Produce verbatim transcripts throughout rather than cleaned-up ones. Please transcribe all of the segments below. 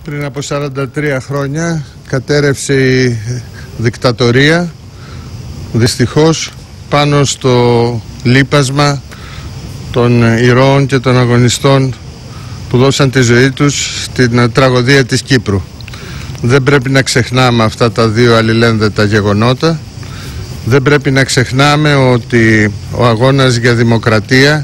Πριν από σαράντα τρία χρόνια κατέρευσε η δικτατορία, δυστυχώς, πάνω στο λείπασμα των ηρώων και των αγωνιστών που δώσαν τη ζωή τους στην τραγωδία της Κύπρου. Δεν πρέπει να ξεχνάμε αυτά τα δύο αλληλένδετα γεγονότα. Δεν πρέπει να ξεχνάμε ότι ο αγώνας για δημοκρατία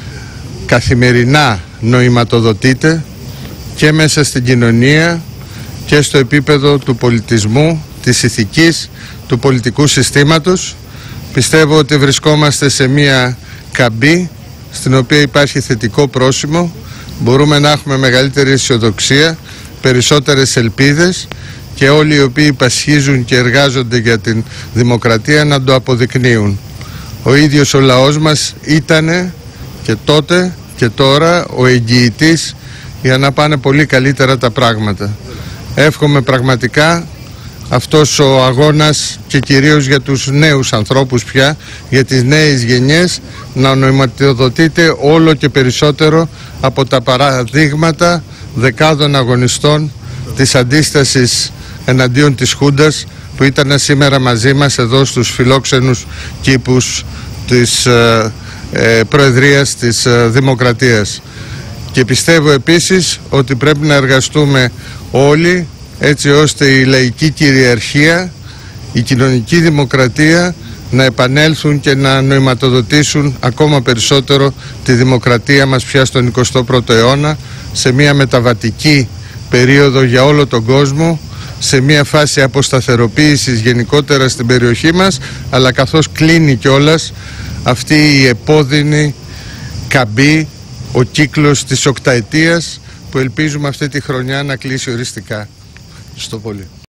καθημερινά νοηματοδοτείται και μέσα στην κοινωνία και στο επίπεδο του πολιτισμού, της ηθικής, του πολιτικού συστήματος. Πιστεύω ότι βρισκόμαστε σε μια καμπή στην οποία υπάρχει θετικό πρόσημο. Μπορούμε να έχουμε μεγαλύτερη αισιοδοξία, περισσότερες ελπίδες και όλοι οι οποίοι πασχίζουν και εργάζονται για την δημοκρατία να το αποδεικνύουν. Ο ίδιος ο λαός μας ήτανε και τότε και τώρα ο εγγυητής για να πάνε πολύ καλύτερα τα πράγματα. Εύχομαι πραγματικά αυτός ο αγώνας και κυρίως για τους νέους ανθρώπους πια, για τις νέες γενιές, να ονοματοδοτείται όλο και περισσότερο από τα παραδείγματα δεκάδων αγωνιστών της αντίστασης εναντίον της Χούντας που ήταν σήμερα μαζί μας εδώ στους φιλόξενους κήπους της ε, ε, Προεδρίας της ε, Δημοκρατίας. Και πιστεύω επίσης ότι πρέπει να εργαστούμε όλοι έτσι ώστε η λαϊκή κυριαρχία, η κοινωνική δημοκρατία να επανέλθουν και να νοηματοδοτήσουν ακόμα περισσότερο τη δημοκρατία μας πια στον εικοστό πρώτο αιώνα, σε μια μεταβατική περίοδο για όλο τον κόσμο, σε μια φάση αποσταθεροποίησης γενικότερα στην περιοχή μας, αλλά καθώς κλείνει κιόλας αυτή η επώδυνη καμπή, ο κύκλος της οκταετίας που ελπίζουμε αυτή τη χρονιά να κλείσει οριστικά. Ευχαριστώ πολύ.